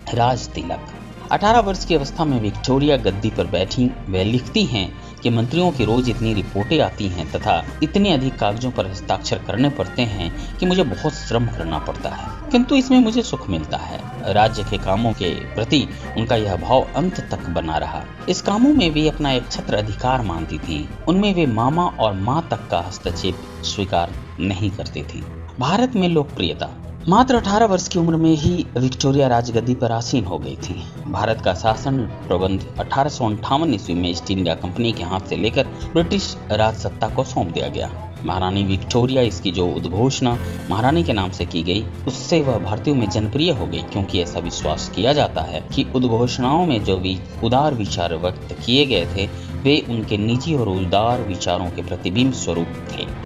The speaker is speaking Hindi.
राज तिलक। 18 वर्ष की अवस्था में विक्टोरिया गद्दी पर बैठी वे लिखती हैं कि मंत्रियों की रोज इतनी रिपोर्टें आती हैं तथा इतने अधिक कागजों पर हस्ताक्षर करने पड़ते हैं कि मुझे बहुत श्रम करना पड़ता है, किंतु इसमें मुझे सुख मिलता है। राज्य के कामों के प्रति उनका यह भाव अंत तक बना रहा। इस कामों में वे अपना एक छत्र अधिकार मानती थी। उनमें वे मामा और माँ तक का हस्तक्षेप स्वीकार नहीं करती थी। भारत में लोकप्रियता। मात्र 18 वर्ष की उम्र में ही विक्टोरिया राजगद्दी पर आसीन हो गई थी। भारत का शासन प्रबंध 1858 ईस्वी में ईस्ट इंडिया कंपनी के हाथ से लेकर ब्रिटिश राज सत्ता को सौंप दिया गया। महारानी विक्टोरिया, इसकी जो उद्घोषणा महारानी के नाम से की गई, उससे वह भारतीयों में जनप्रिय हो गई, क्योंकि ऐसा विश्वास किया जाता है कि उद्घोषणाओं में जो उदार विचार व्यक्त किए गए थे वे उनके निजी और उदार विचारों के प्रतिबिंब स्वरूप थे।